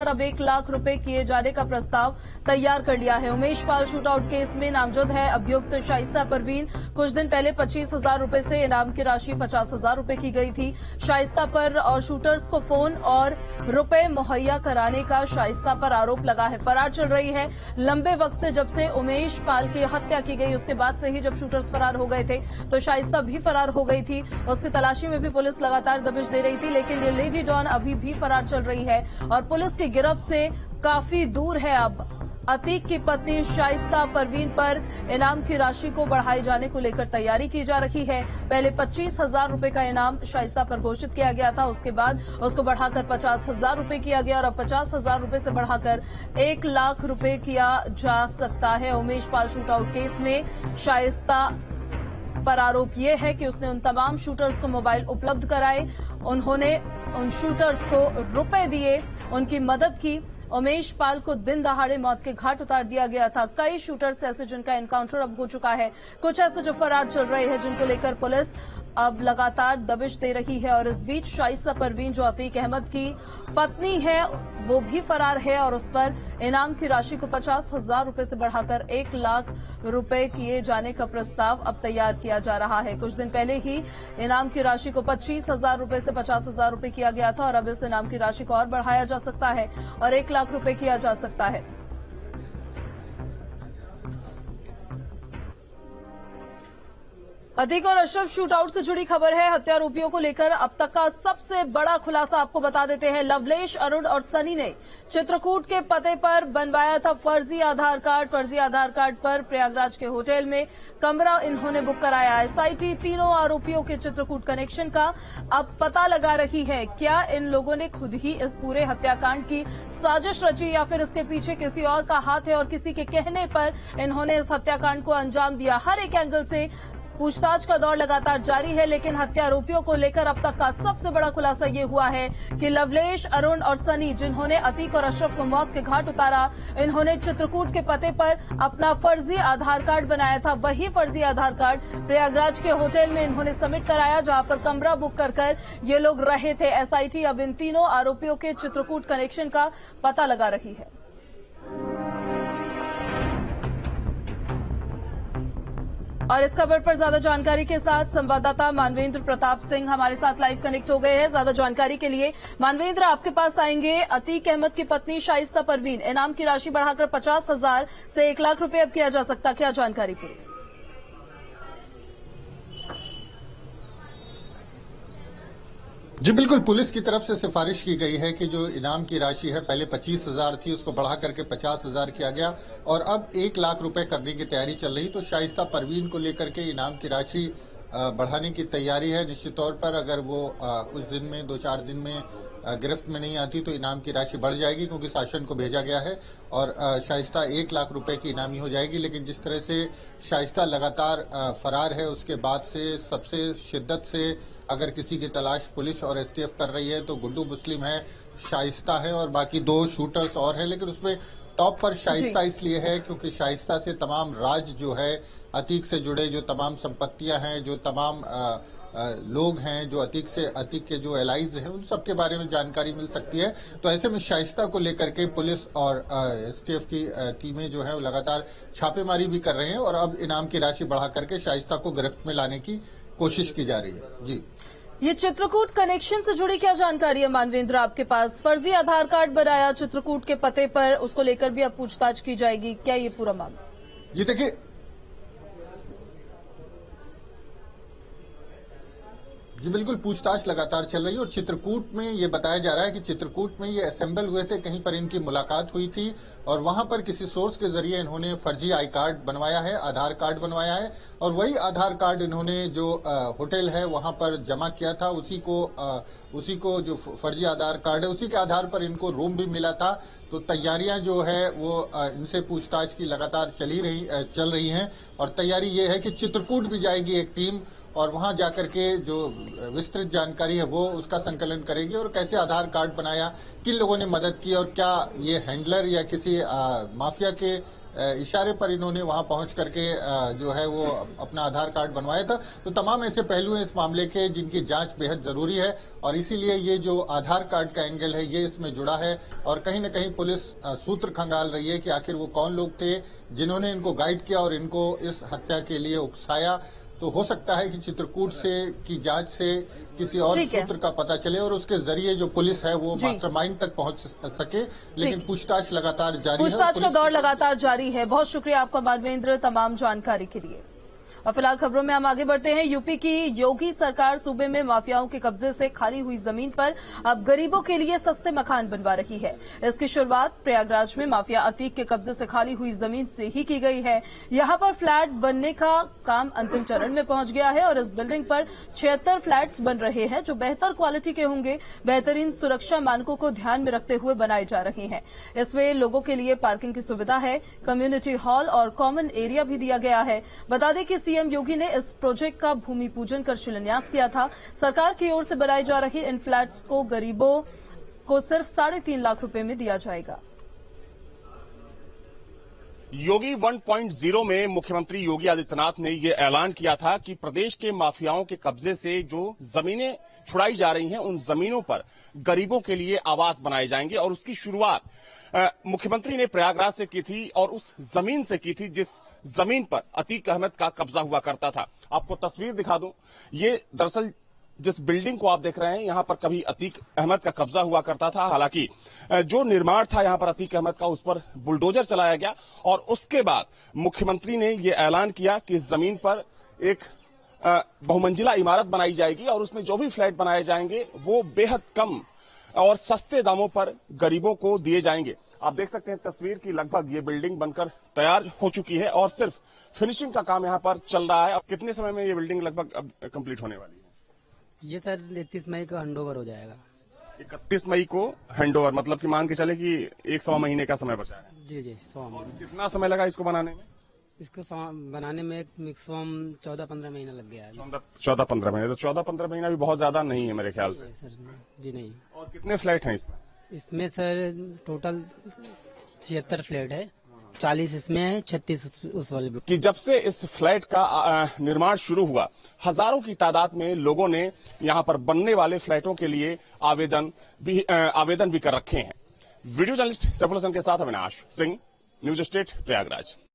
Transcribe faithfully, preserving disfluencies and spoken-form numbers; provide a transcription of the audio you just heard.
और अब एक लाख रुपए किए जाने का प्रस्ताव तैयार कर लिया है। उमेश पाल शूटआउट केस में नामजद है अभियुक्त शाइस्ता परवीन। कुछ दिन पहले पच्चीस हजार रुपए से इनाम की राशि पचास हजार रुपए की गई थी। शाइस्ता पर और शूटर्स को फोन और रुपए मुहैया कराने का शाइस्ता पर आरोप लगा है। फरार चल रही है लंबे वक्त से। जब से उमेश पाल की हत्या की गई उसके बाद से ही जब शूटर्स फरार हो गए थे तो शाइस्ता भी फरार हो गई थी। उसकी तलाशी में भी पुलिस लगातार दबिश दे रही थी, लेकिन ये लेडी डॉन अभी भी फरार चल रही है और पुलिस की गिरफ्त से काफी दूर है। अब अतीक की पत्नी शाइस्ता परवीन पर इनाम की राशि को बढ़ाए जाने को लेकर तैयारी की जा रही है। पहले पच्चीस हजार रुपए का इनाम शाइस्ता पर घोषित किया गया था, उसके बाद उसको बढ़ाकर पचास हजार रुपए किया गया और अब पचास हजार रुपए से बढ़ाकर एक लाख रुपए किया जा सकता है। उमेश पाल शूटआउट केस में शाइस्ता पर आरोप यह है कि उसने उन तमाम शूटर्स को मोबाइल उपलब्ध कराए, उन्होंने उन शूटर्स को रुपए दिए, उनकी मदद की। उमेश पाल को दिन दहाड़े मौत के घाट उतार दिया गया था। कई शूटर्स ऐसे जिनका एनकाउंटर अब हो चुका है, कुछ ऐसे जो फरार चल रहे हैं, जिनको लेकर पुलिस अब लगातार दबिश दे रही है। और इस बीच शाइस्ता परवीन जो अतीक अहमद की पत्नी है वो भी फरार है और उस पर इनाम की राशि को पचास हजार रुपए से बढ़ाकर एक लाख रुपए किए जाने का प्रस्ताव अब तैयार किया जा रहा है। कुछ दिन पहले ही इनाम की राशि को पच्चीस हजार रुपए से पचास हजार रुपए किया गया था और अब इस इनाम की राशि को और बढ़ाया जा सकता है और एक लाख रुपए किया जा सकता है। अतीक और अशरफ शूटआउट से जुड़ी खबर है। हत्यारोपियों को लेकर अब तक का सबसे बड़ा खुलासा आपको बता देते हैं। लवलेश, अरुण और सनी ने चित्रकूट के पते पर बनवाया था फर्जी आधार कार्ड। फर्जी आधार कार्ड पर प्रयागराज के होटल में कमरा इन्होंने बुक कराया। एसआईटी तीनों आरोपियों के चित्रकूट कनेक्शन का अब पता लगा रही है। क्या इन लोगों ने खुद ही इस पूरे हत्याकांड की साजिश रची या फिर इसके पीछे किसी और का हाथ है और किसी के कहने पर इन्होंने इस हत्याकांड को अंजाम दिया। हर एक एंगल से पूछताछ का दौर लगातार जारी है, लेकिन हत्यारोपियों को लेकर अब तक का सबसे बड़ा खुलासा ये हुआ है कि लवलेश, अरुण और सनी, जिन्होंने अतीक और अशरफ को मौत के घाट उतारा, इन्होंने चित्रकूट के पते पर अपना फर्जी आधार कार्ड बनाया था। वही फर्जी आधार कार्ड प्रयागराज के होटल में इन्होंने सबमिट कराया, जहां पर कमरा बुक कर कर ये लोग रहे थे। एसआईटी अब इन तीनों आरोपियों के चित्रकूट कनेक्शन का पता लगा रही है। और इस खबर पर ज्यादा जानकारी के साथ संवाददाता मानवेंद्र प्रताप सिंह हमारे साथ लाइव कनेक्ट हो गए हैं। ज्यादा जानकारी के लिए मानवेंद्र आपके पास आएंगे। अतीक अहमद की पत्नी शाइस्ता परवीन, इनाम की राशि बढ़ाकर पचास हजार से एक लाख रुपए अब किया जा सकता, क्या जानकारी पूरी? जी बिल्कुल, पुलिस की तरफ से सिफारिश की गई है कि जो इनाम की राशि है पहले पच्चीस हजार थी, उसको बढ़ा करके पचास हजार किया गया और अब एक लाख रुपए करने की तैयारी चल रही। तो शाइस्ता परवीन को लेकर के इनाम की राशि बढ़ाने की तैयारी है। निश्चित तौर पर अगर वो कुछ दिन में, दो चार दिन में गिरफ्त में नहीं आती तो इनाम की राशि बढ़ जाएगी, क्योंकि शासन को भेजा गया है और शाइस्ता एक लाख रुपए की इनामी हो जाएगी। लेकिन जिस तरह से शाइस्ता लगातार फरार है, उसके बाद से सबसे शिद्दत से अगर किसी की तलाश पुलिस और एसटीएफ कर रही है तो गुड्डू मुस्लिम है, शाइस्ता है और बाकी दो शूटर्स और हैं। लेकिन उसमें टॉप पर शाइस्ता इसलिए है क्योंकि शाइस्ता से तमाम राज जो है, अतीक से जुड़े जो तमाम संपत्तियां हैं, जो तमाम आ, आ, लोग हैं, जो अतीक से अतीक के जो एलाइज हैं, उन सब के बारे में जानकारी मिल सकती है। तो ऐसे में शाइस्ता को लेकर के पुलिस और एसटीएफ की टीमें जो है वो लगातार छापेमारी भी कर रहे हैं और अब इनाम की राशि बढ़ा करके शाइस्ता को गिरफ्त में लाने की कोशिश की जा रही है। जी, ये चित्रकूट कनेक्शन से जुड़ी क्या जानकारी है मानवेंद्र आपके पास? फर्जी आधार कार्ड बनाया चित्रकूट के पते पर, उसको लेकर भी अब पूछताछ की जाएगी, क्या ये पूरा मामला? जी देखिए, जी बिल्कुल, पूछताछ लगातार चल रही है और चित्रकूट में ये बताया जा रहा है कि चित्रकूट में ये असेंबल हुए थे, कहीं पर इनकी मुलाकात हुई थी और वहां पर किसी सोर्स के जरिए इन्होंने फर्जी आई कार्ड बनवाया है, आधार कार्ड बनवाया है और वही आधार कार्ड इन्होंने जो होटल है वहां पर जमा किया था। उसी को आ, उसी को जो फर्जी आधार कार्ड है उसी के आधार पर इनको रूम भी मिला था। तो तैयारियां जो है वो इनसे पूछताछ की लगातार चली रही चल रही हैं और तैयारी ये है कि चित्रकूट भी जाएगी एक टीम और वहां जाकर के जो विस्तृत जानकारी है वो उसका संकलन करेगी और कैसे आधार कार्ड बनाया, किन लोगों ने मदद की और क्या ये हैंडलर या किसी आ, माफिया के इशारे पर इन्होंने वहां पहुंच करके जो है वो अपना आधार कार्ड बनवाया था। तो तमाम ऐसे पहलू हैं इस मामले के जिनकी जांच बेहद जरूरी है और इसीलिए ये जो आधार कार्ड का एंगल है ये इसमें जुड़ा है और कहीं न कहीं पुलिस सूत्र खंगाल रही है कि आखिर वो कौन लोग थे जिन्होंने इनको गाइड किया और इनको इस हत्या के लिए उकसाया। तो हो सकता है कि चित्रकूट से की जांच से किसी और सूत्र का पता चले और उसके जरिए जो पुलिस है वो मास्टरमाइंड तक पहुंच सके, लेकिन पूछताछ लगातार जारी है। पूछताछ का दौर लगातार जारी है। बहुत शुक्रिया आपका मानवेंद्र तमाम जानकारी के लिए। और फिलहाल खबरों में हम आगे बढ़ते हैं। यूपी की योगी सरकार सूबे में माफियाओं के कब्जे से खाली हुई जमीन पर अब गरीबों के लिए सस्ते मकान बनवा रही है। इसकी शुरुआत प्रयागराज में माफिया अतीक के कब्जे से खाली हुई जमीन से ही की गई है। यहां पर फ्लैट बनने का काम अंतिम चरण में पहुंच गया है और इस बिल्डिंग पर छिहत्तर फ्लैट्स बन रहे हैं जो बेहतर क्वालिटी के होंगे। बेहतरीन सुरक्षा मानकों को ध्यान में रखते हुए बनाए जा रहे हैं। इसमें लोगों के लिए पार्किंग की सुविधा है, कम्युनिटी हॉल और कॉमन एरिया भी दिया गया है। बता दें कि सीएम योगी ने इस प्रोजेक्ट का भूमि पूजन कर शिलान्यास किया था। सरकार की ओर से बनाई जा रही इन फ्लैट्स को गरीबों को सिर्फ साढ़े तीन लाख रुपए में दिया जाएगा। योगी वन पॉइंट ज़ीरो में मुख्यमंत्री योगी आदित्यनाथ ने यह ऐलान किया था कि प्रदेश के माफियाओं के कब्जे से जो जमीनें छुड़ाई जा रही हैं उन जमीनों पर गरीबों के लिए आवास बनाए जाएंगे और उसकी शुरुआत मुख्यमंत्री ने प्रयागराज से की थी और उस जमीन से की थी जिस जमीन पर अतीक अहमद का कब्जा हुआ करता था। आपको तस्वीर दिखा दूं, ये दरअसल जिस बिल्डिंग को आप देख रहे हैं यहां पर कभी अतीक अहमद का कब्जा हुआ करता था। हालांकि जो निर्माण था यहां पर अतीक अहमद का उस पर बुलडोजर चलाया गया और उसके बाद मुख्यमंत्री ने यह ऐलान किया कि इस जमीन पर एक बहुमंजिला इमारत बनाई जाएगी और उसमें जो भी फ्लैट बनाए जाएंगे वो बेहद कम और सस्ते दामों पर गरीबों को दिए जाएंगे। आप देख सकते हैं तस्वीर की लगभग ये बिल्डिंग बनकर तैयार हो चुकी है और सिर्फ फिनिशिंग का काम यहां पर चल रहा है। अब कितने समय में ये बिल्डिंग लगभग अब कंप्लीट होने वाली है? ये सर इकतीस मई को हैंडओवर हो जाएगा। इकतीस मई को हैंडओवर, मतलब कि मान के चले कि एक सवा महीने का समय बचा है। जी जी सवा महीने। कितना समय लगा इसको बनाने में? इसको बनाने में मैक्सिमम चौदह पंद्रह महीना लग गया है। चौदह पंद्रह महीने तो चौदह पंद्रह महीना भी बहुत ज्यादा नहीं है मेरे ख्याल से। सर जी नहीं। और कितने फ्लैट हैं इसमें? इसमें सर टोटल छिहत्तर फ्लैट है, चालीस इसमें है, छत्तीस उस वाले कि जब से इस फ्लैट का निर्माण शुरू हुआ हजारों की तादाद में लोगों ने यहां पर बनने वाले फ्लैटों के लिए आवेदन भी आवेदन भी कर रखे हैं। वीडियो जर्नलिस्ट सैफुल हसन के साथ अविनाश सिंह, न्यूज स्टेट प्रयागराज।